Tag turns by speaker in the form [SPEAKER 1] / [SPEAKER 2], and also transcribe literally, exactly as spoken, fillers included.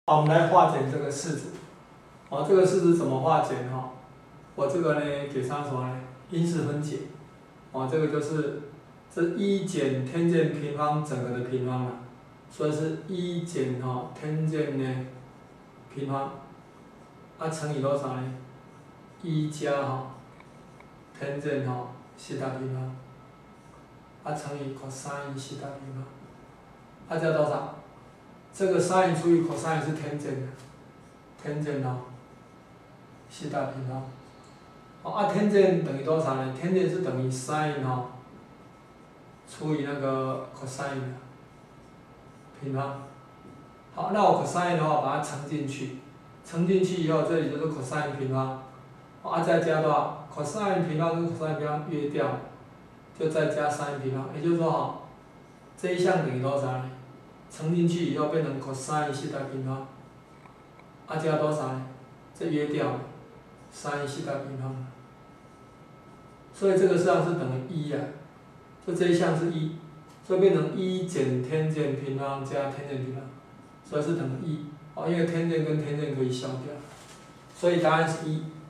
[SPEAKER 1] 好，我们来化简这个式子。哦，这个式子怎么化简哈？我这个呢给它什么呢？因式分解。哦，这个就是这一减 tan 平方整个的平方了，所以是一减哈 tan 呢平方，啊乘以多少呢？一加哈 tan 哈西塔平方，啊乘以 cos 西塔平方，啊加多少？这个 sin 除以 cos 是 tan 的 ，tan 哦西塔平方。哦，啊 tan 等于多少呢 ？tan 是等于 sin 哈除以那个 cos 的平方。好，那我 cos 的话把它乘进去，乘进去以后，这里就是 cos 平方，啊再加多少 ？cos 平方跟 cos 平方约掉，就再加 sin 平方，也就是说哈，这一项等于多少呢？乘进去以后变成 cos 西塔平方，啊加多少呢？这约掉 sin 西塔平方，所以这个实际上是等于一啊，就这一项是一，所以变成一减 tan 平方加 tan 平方，所以是等于一，哦，因为 tan 跟 tan 可以消掉，所以答案是一。